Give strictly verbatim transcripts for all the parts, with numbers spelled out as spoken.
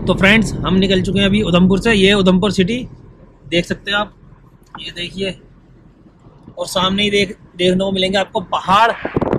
तो फ्रेंड्स हम निकल चुके हैं अभी उधमपुर से। ये उधमपुर सिटी देख सकते हैं आप, ये देखिए, और सामने ही देख देखने को मिलेंगे आपको पहाड़।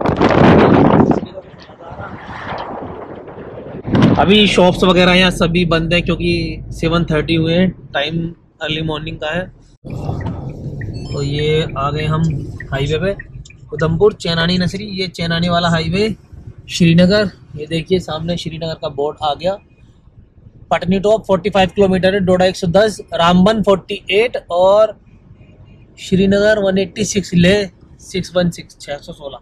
अभी शॉप्स वगैरह यहाँ सभी बंद है क्योंकि सेवन थर्टी हुए हैं, टाइम अर्ली मॉर्निंग का है। तो ये आ गए हम हाईवे पे, उधमपुर चेनानी नसरी। ये चेनानी वाला हाईवे श्रीनगर, ये देखिए सामने श्रीनगर का बोर्ड आ गया। पटनी टॉप पैंतालीस किलोमीटर है, डोडा एक सौ दस, रामबन अड़तालीस और श्रीनगर एक सौ छियासी, ले छह सौ सोलह छह सौ सोलह।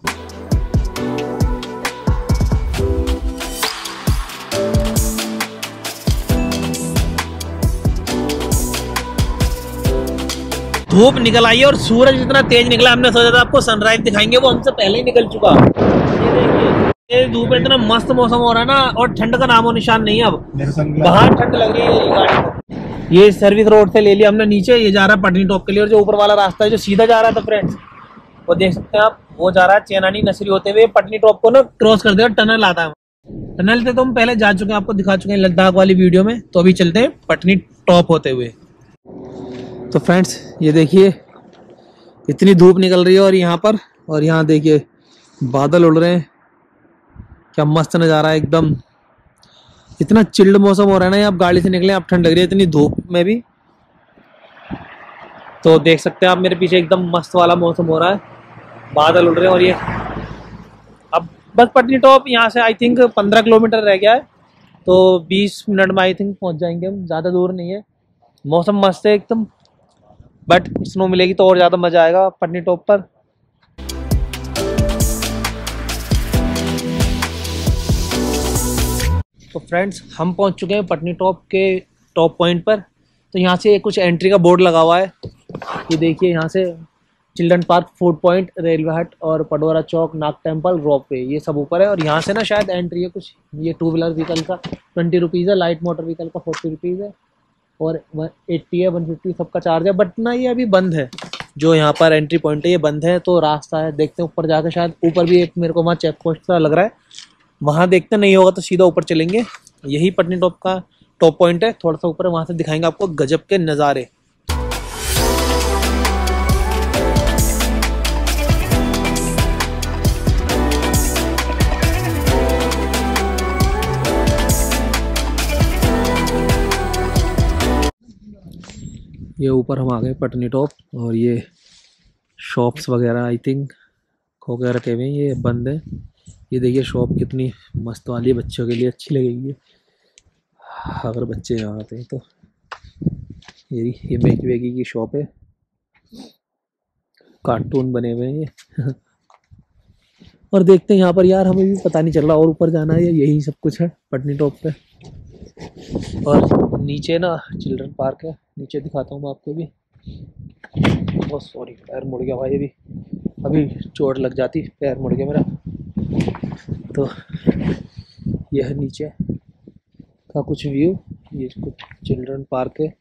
धूप निकल आई है और सूरज इतना तेज निकला, हमने सोचा था आपको सनराइज दिखाएंगे, वो हमसे पहले ही निकल चुका। ये देखिए, ये धूप इतना मस्त मौसम हो रहा है ना, और ठंड का नामो निशान नहीं है। अब बाहर ठंड लग रही है ये गाड़ी को। ये सर्विस रोड से ले लिया हमने नीचे, ये जा रहा है पटनी टॉप के लिए। और जो ऊपर वाला रास्ता है जो सीधा जा रहा था फ्रेंड्स, वो देख सकते हैं आप, वो जा रहा है चेनानी नसरी होते हुए पटनी टॉप को ना क्रॉस कर दिया, टनल आता है। टनल से तो हम पहले जा चुके हैं, आपको दिखा चुके हैं लद्दाख वाली वीडियो में। तो अभी चलते हैं पटनी टॉप होते हुए। तो फ्रेंड्स ये देखिए, इतनी धूप निकल रही है और यहाँ पर, और यहाँ देखिए बादल उड़ रहे हैं, क्या मस्त नज़ारा है एकदम। इतना चिल्ड मौसम हो रहा है ना, आप गाड़ी से निकले आप ठंड लग रही है इतनी धूप में भी। तो देख सकते हैं आप मेरे पीछे एकदम मस्त वाला मौसम हो रहा है, बादल उड़ रहे हैं। और ये अब बस पटनी टॉप यहाँ से आई थिंक पंद्रह किलोमीटर रह गया है, तो बीस मिनट में आई थिंक पहुँच जाएंगे हम, ज़्यादा दूर नहीं है। मौसम मस्त है एकदम, बट स्नो मिलेगी तो और ज़्यादा मज़ा आएगा पटनी टॉप पर। तो फ्रेंड्स हम पहुंच चुके हैं पटनी टॉप के टॉप पॉइंट पर। तो यहाँ से कुछ एंट्री का बोर्ड लगा हुआ है, ये देखिए, यहाँ से children park, food point, railway hut और पडोरा चौक, नाग टेम्पल, रोप वे, ये सब ऊपर है। और यहाँ से ना शायद एंट्री है कुछ, ये टू व्हीलर व्हीकल का ट्वेंटी रुपीज़ है, लाइट मोटर व्हीकल का फोर्टी रुपीज़ है, और एट्टी है, वन फिफ्टी सबका चार्ज है। बट ना ये अभी बंद है, जो यहाँ पर एंट्री पॉइंट है ये बंद है। तो रास्ता है, देखते हैं ऊपर जाकर, शायद ऊपर भी एक मेरे को वहाँ चेक पोस्ट सा लग रहा है, वहाँ देखते नहीं होगा तो सीधा ऊपर चलेंगे। यही पटनी टॉप का टॉप पॉइंट है, थोड़ा सा ऊपर, वहाँ से दिखाएंगे आपको गजब के नज़ारे। ये ऊपर हम आ गए पटनी टॉप, और ये शॉप्स वगैरह आई थिंक खो के रखे हुए हैं, ये बंद है। ये देखिए शॉप कितनी मस्त वाली है, बच्चों के लिए अच्छी लगेगी अगर बच्चे यहाँ आते हैं तो। ये ये मैगी वैगी की शॉप है, कार्टून बने हुए हैं ये और देखते हैं यहाँ पर, यार हमें भी पता नहीं चल रहा और ऊपर जाना है, यही सब कुछ है पटनी टॉप पे। और नीचे ना चिल्ड्रन पार्क है, नीचे दिखाता हूँ मैं आपको भी। बहुत सॉरी, पैर मुड़ गया भाई, अभी अभी चोट लग जाती, पैर मुड़ गया मेरा। तो यह है नीचे का कुछ व्यू, ये कुछ चिल्ड्रन पार्क है।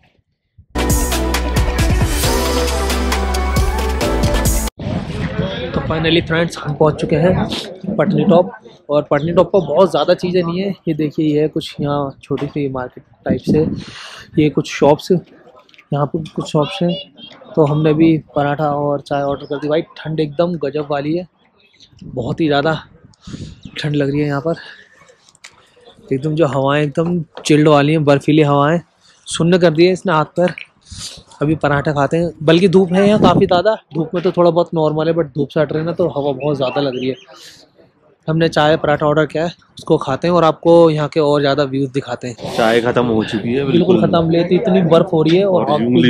तो फाइनली फ्रेंड्स हम पहुंच चुके हैं पटनी टॉप, और पटनी टॉप पर बहुत ज़्यादा चीज़ें नहीं है। ये देखिए, ये है कुछ यहाँ छोटी सी मार्केट टाइप से, ये कुछ शॉप्स, यहाँ पर कुछ शॉप्स हैं। तो हमने भी पराठा और चाय ऑर्डर कर दी। भाई ठंड एकदम गजब वाली है, बहुत ही ज़्यादा ठंड लग रही है यहाँ पर एकदम। जो हवाएं एकदम चिल्ड वाली हैं, बर्फीली हवाएं, सुन्न कर दी है इसने हाथ पर। अभी पराठा खाते हैं, बल्कि धूप है यहाँ काफ़ी ज़्यादा, धूप में तो थोड़ा बहुत नॉर्मल है, बट धूप से हट रही है ना तो हवा बहुत ज़्यादा लग रही है। हमने चाय पराठा ऑर्डर किया है, उसको खाते हैं और आपको यहाँ के और ज़्यादा व्यूज़ दिखाते हैं। चाय खत्म हो चुकी है, बिल्कुल खत्म, लेती इतनी बर्फ हो रही है और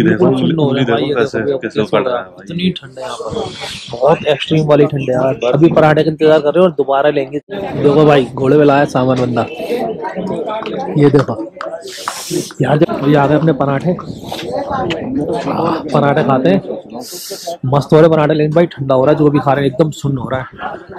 इतनी ठंड है यहाँ पर, बहुत एक्सट्रीम वाली ठंड है यार। अभी पराठे का इंतजार कर रहे हैं और दोबारा लेंगे। देखो भाई घोड़े पे लाया सामान बंदा, ये देखो यार। जब ये आ गए अपने पराठे, पराठे खाते हैं, मस्त हो रहे पराठे, लेकिन भाई ठंडा हो रहा है, जो भी खा रहे हैं एकदम सुन्न हो रहा है।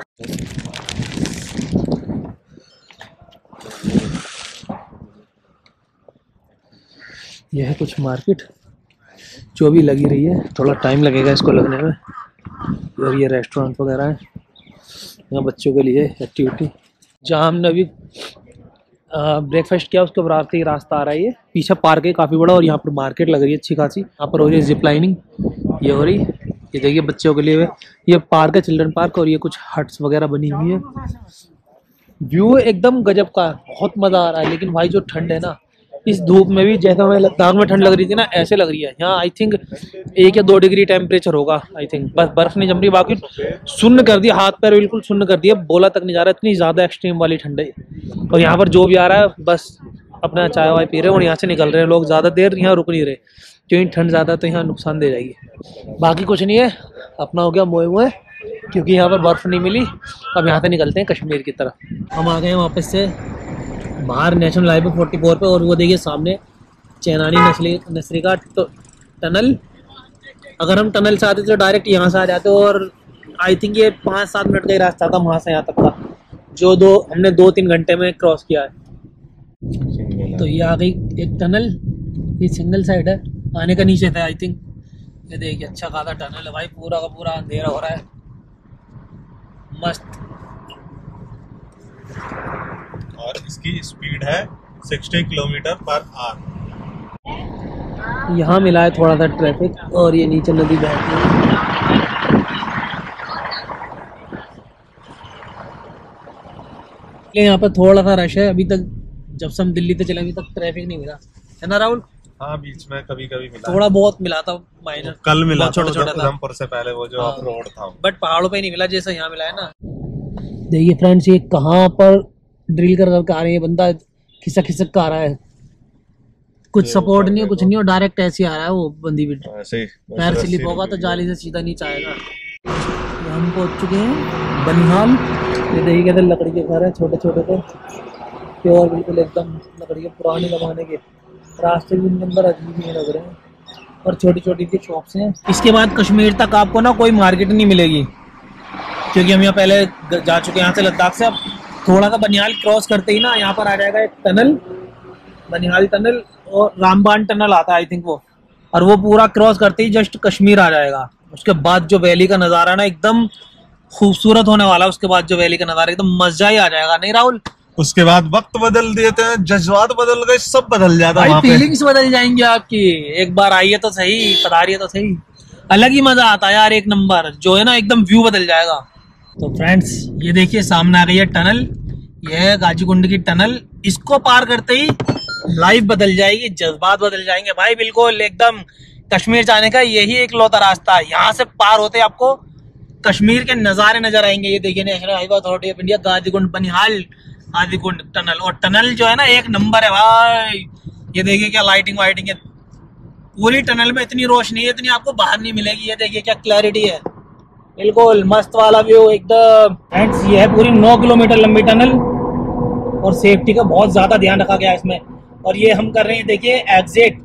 यह है कुछ मार्केट जो भी लगी रही है, थोड़ा टाइम लगेगा इसको लगने में। और ये रेस्टोरेंट वगैरह है, यहाँ बच्चों के लिए एक्टिविटी, जहाँ हमने अभी ब्रेकफास्ट किया, उसके बाद से ही रास्ता आ रहा है। ये पीछे पार्क है काफ़ी बड़ा और यहाँ पर मार्केट लग रही है अच्छी खासी। यहाँ पर हो रही है जिप लाइनिंग, ये हो रही, ये देखिए बच्चों के लिए ये पार्क है, चिल्ड्रन पार्क, और ये कुछ हट्स वगैरह बनी हुई है। व्यू एकदम गजब का, बहुत मज़ा आ रहा है। लेकिन भाई जो ठंड है ना, इस धूप में भी, जैसे हमें लद्दाख में ठंड लग रही थी ना, ऐसे लग रही है यहाँ। आई थिंक एक या दो डिग्री टेम्परेचर होगा आई थिंक, बस बर्फ नहीं जम रही, बाकी सुन्न कर दिया, हाथ पैर बिल्कुल सुन्न कर दिया, बोला तक नहीं जा रहा, इतनी ज़्यादा एक्सट्रीम वाली ठंड है। और यहाँ पर जो भी आ रहा है बस अपना चाय वाय पी रहे हैं और यहाँ से निकल रहे हैं लोग, ज़्यादा देर यहाँ रुक नहीं रहे क्योंकि ठंड ज़्यादा तो यहाँ नुकसान दे जाएगी। बाकी कुछ नहीं है, अपना हो गया मोए मोए, क्योंकि यहाँ पर बर्फ़ नहीं मिली। अब यहाँ से निकलते हैं कश्मीर की तरफ। हम आ गए हैं वापस से बाहर नेशनल हाईवे फोर्टी फोर पे, और वो देखिए सामने चेनानी नस्ली नसरी का तो टनल। अगर हम टनल से आते तो डायरेक्ट यहाँ से आ जाते, और आई थिंक ये पाँच सात मिनट का ही रास्ता था वहाँ से यहाँ तक का, जो दो हमने दो तीन घंटे में क्रॉस किया है। तो ये आ गई एक टनल, ये सिंगल साइड है, आने का नीचे था आई थिंक। ये देखिए अच्छा खासा टनल है भाई, पूरा का पूरा अंधेरा हो रहा है, मस्त। और इसकी स्पीड है साठ किलोमीटर पर आवर। यहाँ मिला है थोड़ा सा ट्रैफिक, और ये नीचे नदी बहती है। यहाँ पर थोड़ा सा रश है अभी तक, जब से हम दिल्ली से चले अभी तक ट्रैफिक नहीं मिला है ना राहुल? हाँ, बीच में कभी कभी मिला, थोड़ा बहुत मिला था माइनर, कल मिला, छोटा छोटा था उधमपुर से पहले वो जो ऑफ रोड था, बट पहाड़ों पे नहीं मिला जैसा यहाँ मिला है ना। देखिए फ्रेंड्स, ये कहाँ पर ड्रिल कर करके आ रहे हैं, बंदा खिसक खिसक का आ रहा है, कुछ सपोर्ट नहीं है, कुछ नहीं, और डायरेक्ट ऐसे आ रहा है वो बंदी भी, पैर स्लिप होगा तो जाली से सीधा नीचे आएगा। हम पहुँच चुके हैं बनिहाल। ये देखिए कहते लकड़ी के घर है, छोटे छोटे थे, प्योर बिल्कुल एकदम लकड़ी के, पुराने जमाने के। रास्ते भी उनके अंदर अजीब ही लग रहे हैं, और छोटी छोटी सी शॉप्स हैं। इसके बाद कश्मीर तक आपको ना कोई मार्केट नहीं मिलेगी, क्योंकि हम यहाँ पहले जा चुके हैं यहाँ से लद्दाख से। अब थोड़ा सा बनिहाल क्रॉस करते ही ना यहाँ पर आ जाएगा एक टनल, बनिहाल टनल, और रामबान टनल आता है आई थिंक वो, और वो पूरा क्रॉस करते ही जस्ट कश्मीर आ जाएगा। उसके बाद जो वैली का नज़ारा ना एकदम खूबसूरत होने वाला है, उसके बाद जो वैली का नज़ारा एकदम मजा ही आ जाएगा, नहीं राहुल? उसके बाद वक्त बदल देते हैं, जज्बात बदल गए, सब बदल जाता है, फीलिंग्स बदल जाएंगी आपकी। एक बार आइए तो सही, पधारिए तो सही, अलग ही मजा आता है यार, एक नंबर जो है ना, एकदम व्यू बदल जाएगा। तो फ्रेंड्स ये देखिए सामने आ गई है टनल, ये है गाजीकुंड की टनल। इसको पार करते ही लाइफ बदल जाएगी, जज्बात बदल जाएंगे भाई, बिल्कुल एकदम कश्मीर जाने का यही एक लौता रास्ता है। यहाँ से पार होते आपको कश्मीर के नज़ारे नजर आएंगे। ये देखिए national highway authority of India, Qazigund Banihal Qazigund tunnel, और टनल जो है ना एक नंबर है भाई। ये देखिए क्या लाइटिंग वाइटिंग है, पूरी टनल में इतनी रोशनी है, इतनी आपको बाहर नहीं मिलेगी। ये देखिए क्या क्लैरिटी है, बिल्कुल मस्त वाला व्यू एकदम। फ्रेंड्स ये है पूरी नौ किलोमीटर लंबी टनल, और सेफ्टी का बहुत ज्यादा ध्यान रखा गया है इसमें। और ये हम कर रहे हैं देखिए एग्जिट,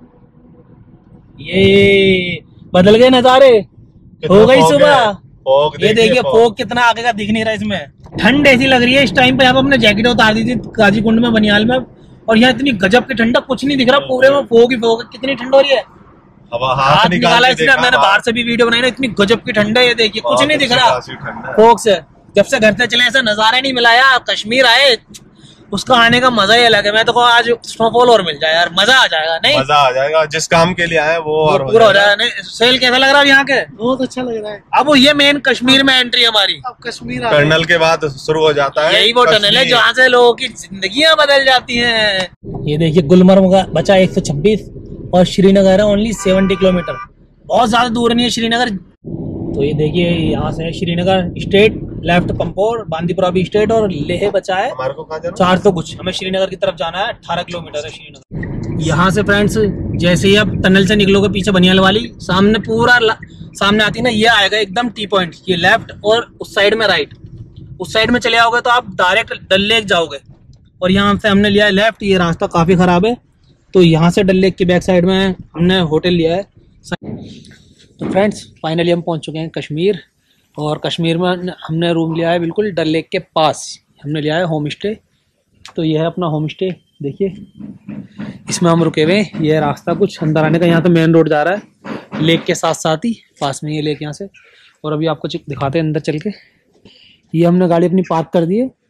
ये बदल गए नजारे, हो गई सुबह। ये देखिए फोग कितना आगे का दिख नहीं रहा इसमें। ठंड ऐसी लग रही है इस टाइम पे, यहाँ पे हमने जैकेट उतार दी थी गाजीकुंड में बनिहाल में, और यहाँ इतनी गजब की ठंडा, कुछ नहीं दिख रहा, पूरे में फोग ही फोग। कितनी ठंड हो रही है, हाथ निकाला इसने, मैंने बाहर से भी वीडियो बनाई ना, इतनी गजब की ठंड है। ये देखिए कुछ नहीं दिख रहा फोग से, जब से घर से चले ऐसा नजारा नहीं मिला यार। कश्मीर आए उसका आने का मजा ही अलग है। मैं तो कहूँ आज स्नोफॉल और मिल जाए यार, मजा आ जाएगा। नहीं मजा आ जाएगा, जिस काम के लिए आए वो और पूरा हो जाएगा। नहीं सेल कैसा लग रहा है यहाँ के? बहुत अच्छा लग रहा है। अब ये मेन कश्मीर में एंट्री हमारी, अब कश्मीर टनल के बाद शुरू हो जाता है। यही वो टनल है जहाँ से लोगों की जिंदगियां बदल जाती हैं। ये देखिए गुलमर्ग का बचा एक सौ छब्बीस, और श्रीनगर है ओनली सेवेंटी किलोमीटर, बहुत ज्यादा दूर नहीं है श्रीनगर। तो ये देखिए यहाँ से श्रीनगर स्टेट, लेफ्ट पंपोर, बांदीपुरा भी स्टेट, और लेह बचा है हमारे को कहाँ जाना? चार सौ कुछ। हमें श्रीनगर की तरफ जाना है, अठारह किलोमीटर है श्रीनगर। यहाँ से फ्रेंड्स जैसे ही आप टनल से निकलोगे पीछे बनिहाल वाली, सामने पूरा सामने आती है ना, ये आएगा एकदम टी पॉइंट, ये लेफ्ट, और उस साइड में राइट। उस साइड में चले आओगे तो आप डायरेक्ट डल लेक जाओगे, और यहाँ से हमने लिया है लेफ्ट। ये रास्ता काफी खराब है, तो यहाँ से डल लेक की बैक साइड में हमने होटल लिया है। तो फ्रेंड्स फाइनली हम पहुँच चुके हैं कश्मीर, और कश्मीर में हमने रूम लिया है बिल्कुल डल लेक के पास, हमने लिया है होम स्टे। तो ये है अपना होम स्टे, देखिए इसमें हम रुके हुए हैं। ये रास्ता कुछ अंदर आने का, यहाँ तो मेन रोड जा रहा है लेक के साथ साथ ही, पास में ये लेक यहाँ से। और अभी आपको दिखाते हैं अंदर चल के। ये हमने गाड़ी अपनी पार्क कर दी है,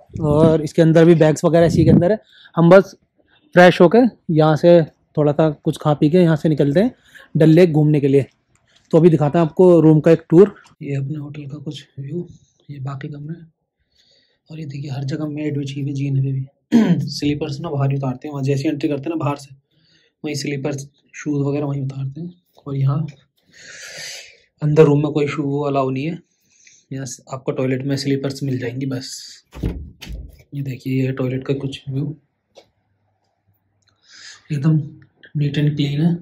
और इसके अंदर भी बैग्स वगैरह इसी के अंदर है। हम बस फ्रेश होकर यहाँ से थोड़ा सा कुछ खा पी के यहाँ से निकलते हैं डल लेक घूमने के लिए। तो अभी दिखाते हैं आपको रूम का एक टूर। ये अपने होटल का कुछ व्यू, ये बाकी कमरे, और ये देखिए हर जगह मेड बिछी हुई जीने पे भी। स्लीपर्स ना बाहर ही उतारते हैं, वहाँ जैसे एंट्री करते हैं ना बाहर से, वहीं स्लीपर्स शूज़ वगैरह वहीं उतारते हैं। और यहाँ अंदर रूम में कोई शू अलाउ नहीं है, यहाँ आपको टॉयलेट में स्लीपर्स मिल जाएंगी बस। ये देखिए ये टॉयलेट का कुछ व्यू, एकदम नीट एंड क्लीन है।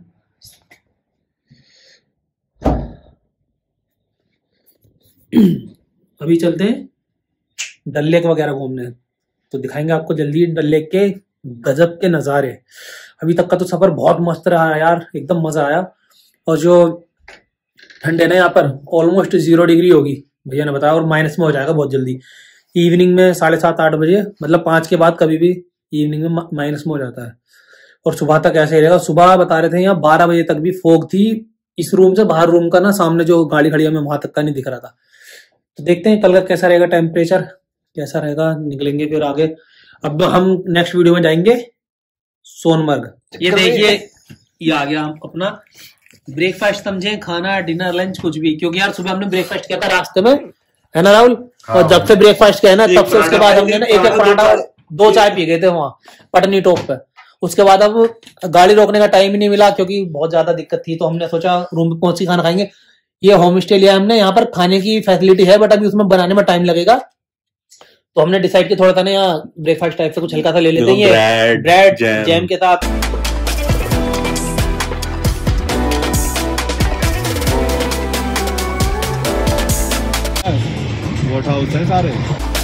अभी चलते हैं डल लेक वगैरह घूमने, तो दिखाएंगे आपको जल्दी डल लेक के गजब के नज़ारे। अभी तक का तो सफ़र बहुत मस्त रहा यार, एकदम मज़ा आया। और जो ठंड है ना यहाँ पर ऑलमोस्ट जीरो डिग्री होगी भैया ने बताया, और माइनस में हो जाएगा बहुत जल्दी। इवनिंग में साढ़े सात आठ बजे, मतलब पाँच के बाद कभी भी इवनिंग में माइनस में हो जाता है। और सुबह तक ऐसे ही रहेगा। सुबह बता रहे थे यहाँ बारह बजे तक भी फोग थी। इस रूम से बाहर रूम का ना सामने जो गाड़ी खड़ी है हमें वहां तक का नहीं दिख रहा था। तो देखते हैं कल का कैसा रहेगा, टेम्परेचर कैसा रहेगा, निकलेंगे फिर आगे। अब हम नेक्स्ट वीडियो में जाएंगे सोनमर्ग। ये देखिए ये आ गया अपना ब्रेकफास्ट, समझे, खाना डिनर लंच कुछ भी, क्योंकि यार सुबह हमने ब्रेकफास्ट किया था रास्ते में, है ना राहुल। हाँ। और जब से ब्रेकफास्ट किया है ना तब से उसके बाद हमने ना एक एक पराठा दो चाय पी गए थे वहां पटनी टॉप पे। उसके बाद अब गाड़ी रोकने का टाइम ही नहीं मिला क्योंकि बहुत ज्यादा दिक्कत थी, तो हमने सोचा रूम पे पहुंच के खाना खाएंगे। ये होम स्टे लिया हमने, यहाँ पर खाने की फैसिलिटी है बट अभी उसमें बनाने में टाइम लगेगा। तो हमने डिसाइड किया थोड़ा सा ना यहाँ ब्रेकफास्ट टाइप से कुछ हल्का सा ले लेते हैं, ब्रेड जैम के साथ। बोट हाउस है सारे।